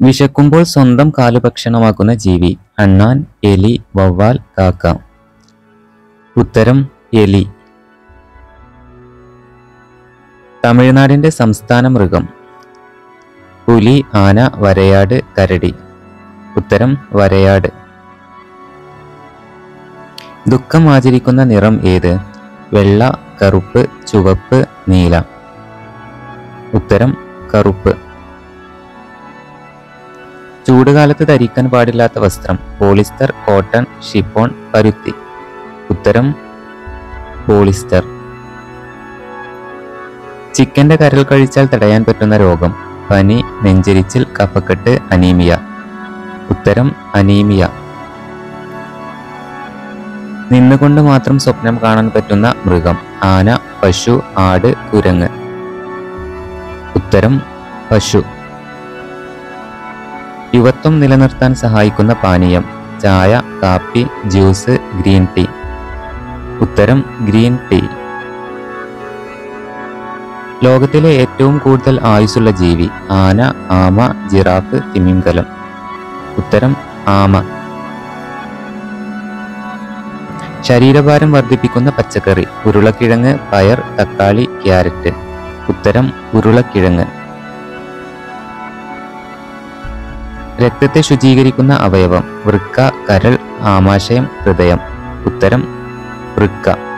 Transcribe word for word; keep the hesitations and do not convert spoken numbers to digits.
വിശക്കുമ്പോൾ സ്വന്തം കാലു ഭക്ഷണമാക്കുന്ന ജീവി. അണ്ണാൻ, എലി, വവ്വാൽ, കാക്ക. ഉത്തരം എലി. തമിഴ്നാടിന്റെ സംസ്ഥാന മൃഗം. പുലി, ആന, വരയാട്, കരടി. ഉത്തരം വരയാട്. ദുഃഖം ആചരിക്കുന്ന നിറം ഏത്? വെള്ള, കറുപ്പ്, ചുവപ്പ്, നീല. ഉത്തരം കറുപ്പ്. ചൂടുകാലത്ത് ധരിക്കാൻ പാടില്ലാത്ത വസ്ത്രം. പോളിസ്റ്റർ, കോട്ടൺ, ഷിഫോൺ, പരുത്തി. ഉത്തരം പോളിസ്റ്റർ. ചിക്കന്റെ കരൾ കഴിച്ചാൽ തടയാൻ പറ്റുന്ന രോഗം. പനി, നെഞ്ചരിച്ചിൽ, കഫക്കെട്ട്, അനീമിയ. ഉത്തരം അനീമിയ. നിന്നുകൊണ്ട് മാത്രം സ്വപ്നം കാണാൻ പറ്റുന്ന മൃഗം. ആന, പശു, ആട്, കുരങ്ങ്. ഉത്തരം പശു. യുവത്വം നിലനിർത്താൻ സഹായിക്കുന്ന പാനീയം. ചായ, കാപ്പി, ജ്യൂസ്, ഗ്രീൻ ടീ. ഉത്തരം ഗ്രീൻ ടീ. ലോകത്തിലെ ഏറ്റവും കൂടുതൽ ആയുസ്സുള്ള ജീവി. ആന, ആമ, ജിറാഫ്, തിമിംഗലം. ഉത്തരം ആമ. ശരീരഭാരം വർദ്ധിപ്പിക്കുന്ന പച്ചക്കറി. ഉരുളക്കിഴങ്ങ്, പയർ, തക്കാളി, ക്യാരറ്റ്. ഉത്തരം ഉരുളക്കിഴങ്ങ്. രക്തത്തെ ശുചീകരിക്കുന്ന അവയവം. വൃക്ക, കരൾ, ആമാശയം, ഹൃദയം. ഉത്തരം വൃക്ക.